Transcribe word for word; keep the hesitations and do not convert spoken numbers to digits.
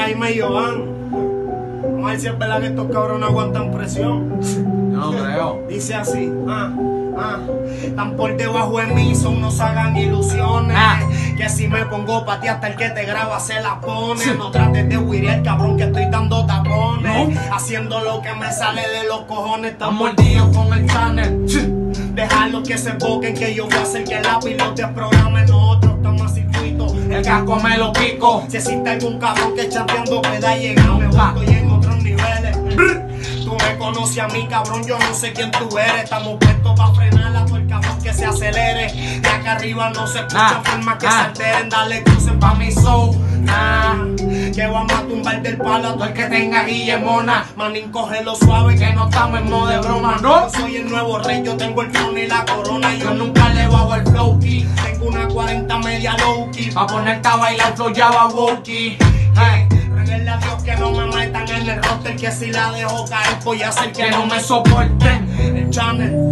Jaime y Joan. Vamos a ver si es verdad que estos cabrones aguantan presión. Yo no creo. Dice así, ah, ah. Tan por debajo de mí, son no se hagan ilusiones. Ah. Que si me pongo pa' ti hasta el que te graba se la pone. Sí. No trates de huirear, cabrón, que estoy dando tapones. No. Haciendo lo que me sale de los cojones. Están mordidos con el channel. Sí. Dejarlos que se enfoquen, que yo voy a hacer que la pilote programe. Nosotros estamos a circuito, el casco me lo pico. Si existe algún cabrón que chateando pueda llegar, me estoy en otros niveles. Tú me conoces a mí, cabrón, yo no sé quién tú eres. Estamos puestos pa' frenar a todo el cabrón que se acelere. De acá arriba no se escuchan formas que ah. se alteren. Dale crucen pa' mi show. Nah, que vamos a tumbar del palo a todo el que tenga guillemona. Manín, cógelo suave que no estamos en modo de broma. No, yo soy el nuevo rey, yo tengo el trono y la corona. Yo nunca le bajo el flow key. Tengo una cuarenta media low key. Pa' ponerte a bailar flow ya va wokey. Hey. Rueguenle a Dios que no me metan en el roster. Que si la dejo caer voy a hacer que no me soporten. El channel